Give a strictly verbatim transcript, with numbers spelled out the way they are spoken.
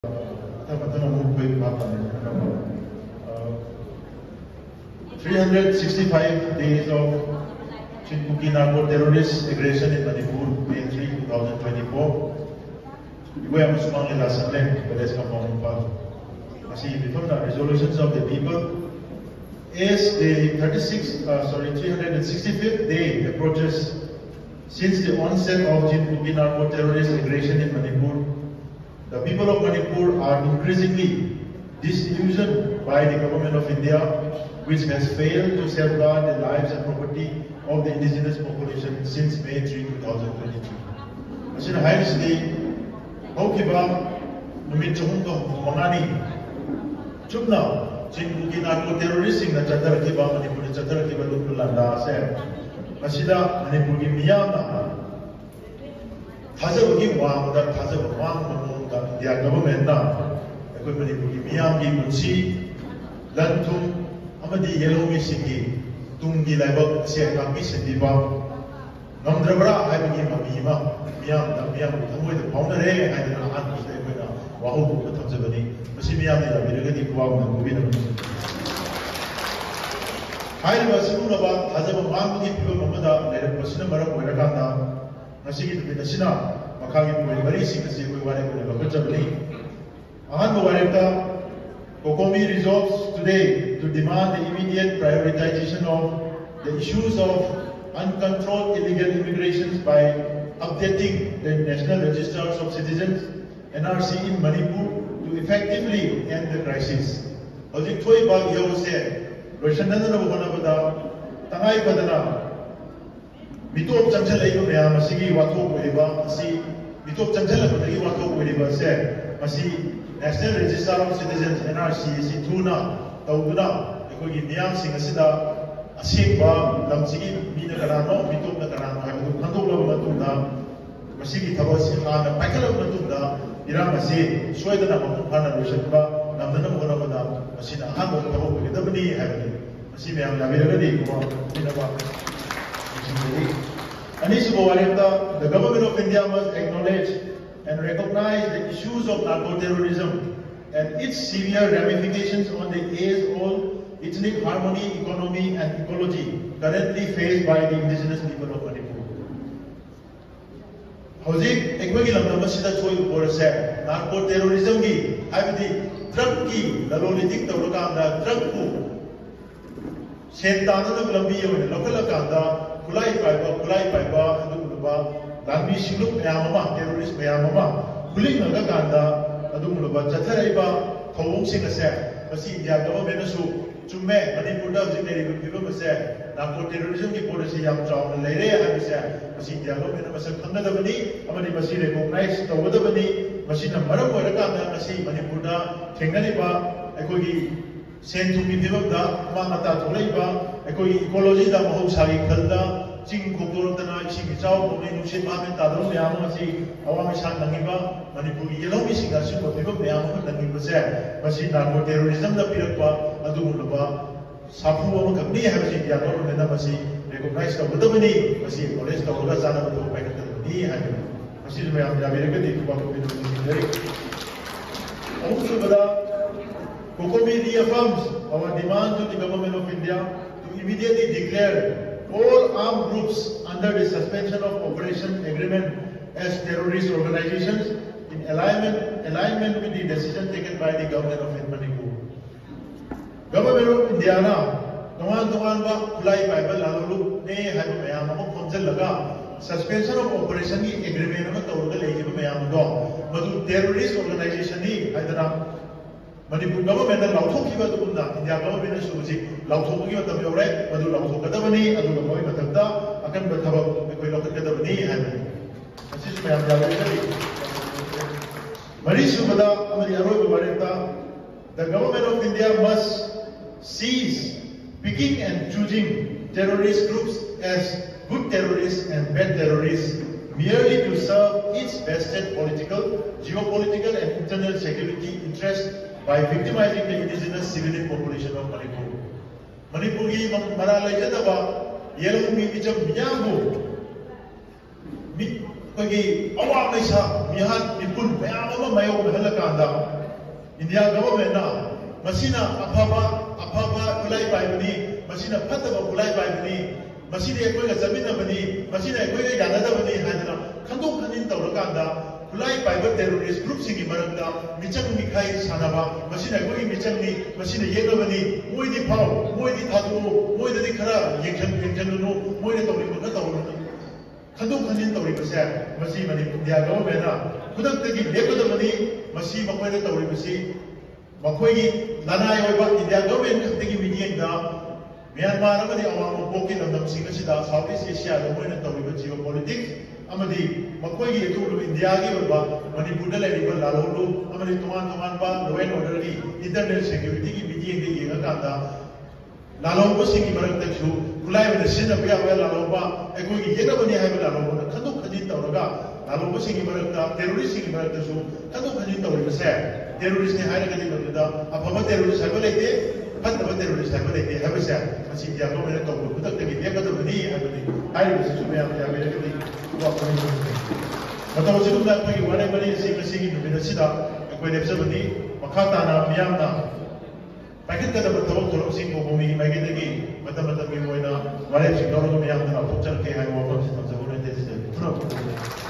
three hundred sixty-five days of Narco-Terrorist aggression in Manipur, May third, two thousand twenty-four. Iboyaima Shumangleela Shnglen, Village Compound Imphal. Asi before the resolutions of the people, as the thirty-sixth, uh, sorry, three hundred sixty-fifth day approaches since the onset of Narco-Terrorist aggression in Manipur, the people of Manipur are increasingly disillusioned by the government of India, which has failed to safeguard the lives and property of the indigenous population since May third, two thousand twenty-two. Asina haisli hokiba numit chungdo mangani chupna chingugi narco-terrorist sing na chadar kiba Manipur chadar kiba lulanda se asida Manipur gi miyamna thajabagi wangda thajab wang da India government na ekoi Manipur gi miyam gi punsi lanthum amadi yellow mi singi tungi laibak se kami sendiba namdrabra haibagi mamima miyam da miyam thamoi da paunare haidana an se koina wahu ko thamjabani masi miyam da biragadi kuwa na kubina haiba simuna ba thajaba manggi pibo mamada lere pasina maram oiraganda masigi tubina sina makagi poi bari singasi koi ware ko lokachabani ahan wareta COCOMI resolves today to demand the immediate prioritization of the issues of uncontrolled illegal immigrations by updating the National Registers of Citizens N R C in Manipur to effectively end the crisis. Hojik thoi ba yau se loishanana na bana bada tangai badana mitop changchal aiba mya masigi wato koiba asi mitop changchal badagi wato koiba se masi National Register of Citizens N R C is Tuna, Tauduna, the Kogi Miam Sing Asida, Asimba, Lamsigi, Mina Karano, Mitum Karano, Handula Matunda, Masigi Tabasi Han, Pakala Matunda, Iramasi, Swedana, Hana Rushaba, Namdana Monamada, Masina Hano, Tabu, the Bani Heavenly, Masimia, Naviradi, Pinaba. Anisbo, the government of India must acknowledge and recognize the issues of narco-terrorism and its severe ramifications on the age-old ethnic harmony, economy and ecology currently faced by the indigenous people of Manipur. Hojik, ekwagi lamdam asida choi upor se narco-terrorism gi haibadi drug ki lalolitik tawrakanda drug ku sentana na lambi yone lokalakanda kulai paiba kulai paiba aduba Lambi Shiluk Yamama, terrorist Yamama, Kuling Naganda, Adumuba, Chataraiba, Hong Sing a set, Pasi, Yagama Venesu, Chume, Manipur, Zineri, people said, Narco-terrorism, the policy Yam Chow, and Lere, I said, Pasi, Yagama, Masakanda, the Bani, Amani Masi recognized the Wadabani, Masina Maramaraka, Masi, Manipurda, Tenganiba, Ekogi, sent to me Divada, Mamata Toleba, Ekoi ecology, the Mahosari Kalda. Ching Kukurana, Ching Chow, Nushi Mamet, Tadam, Yamasi, Awamishan Nangiba, Manipur, Yellow Missing, as you put people, Yamam, Nangiba, Machine Narco-terrorism, the Pirapa, Adumulaba, Sapu, Kamni, Havasi, Yano, and Namasi, recognized the Budamani, Masi, or rest of Gazana, to Pakatani, and Machine Mayam, Yaviragadi, Paku, also, COCOMI reaffirms our demand to the government of India to immediately declare all armed groups under the suspension of operation agreement as terrorist organizations in alignment, alignment with the decision taken by the government of Manipur. Government of India na Tongan Tongan ba Kulai Bible Lalalu ne Haiba Mayam Mo Konzel Laga suspension of operation ni agreement na Tawga Legi Mayam Do Madu terrorist organization ni Haidana Manipur government na Lauthok Kiba Tunda India government na Suji Lauthok Kiba Tabi Ore Madu Lauthok Kadabani Adu Lamoy Matagda Akan Bataba Ekoi Lauthok Kadabani Haibani Asis Mayam Yabari Marisu Bada Amari Aroi Babareta the government of India must cease picking and choosing terrorist groups as good terrorists and bad terrorists merely to serve its vested political, geopolitical and internal security interests by victimizing the indigenous civilian population of Manipur. Manipur ki maralai jadaba yellow mi bicham miyambu mi pagi awam naisa mihan nipun mayam ama mayo mahalakanda India government na masina afaba afaba kulai paibani masina phataba kulai paibani masina ekoi ga zamina bani masina ekoi ga yana da bani hadana khandok khanin tawrakanda kulai paiba terrorist group singi marakda michang mikhai sanaba masina ekoi michang ni masina yega bani moi di phao moi di thadu moi di khara yekhang yekhang no moi di tawri ma tawrani khandok khanin tawri basa masi mani India government na kudak tagi lekada bani masi makhoi da tawri basi makhoi lanai oiba India government tagi meeting da Myanmar amadi awang poki lamdam sing asida Southeast Asia da moina tawriba geopolitics amadi makhoi gi etu India gi oiba Manipur da laiba lalolu amadi tuman tuman ba law and order gi internal security gi meeting gi yenga kanda lalolu sing gi marak taksu kulai ba sinna ba ba lalolu ekoi gi yega bani haiba lalolu na khadu khadi tawraga lalolu sing gi marak da terrorist sing gi marak da su khadu khadi tawriba sa terrorist ne haira gadi ba afaba terrorist haiba laite fataba terrorist haiba laite haiba sa masi India government to kudak tagi yega da bani haiba ni haiba su me ya ya me gadi wa ko ni mataw sidum da ko gi wale bani sing sing gi no sida ekoi lepsa bani makata na miyam na pakit da ba taw tolok sing ko mi ma gi dagi mata mata mi moina wale sing do no miyam na pokchal ke hai wa ko sidam sa ko ne te se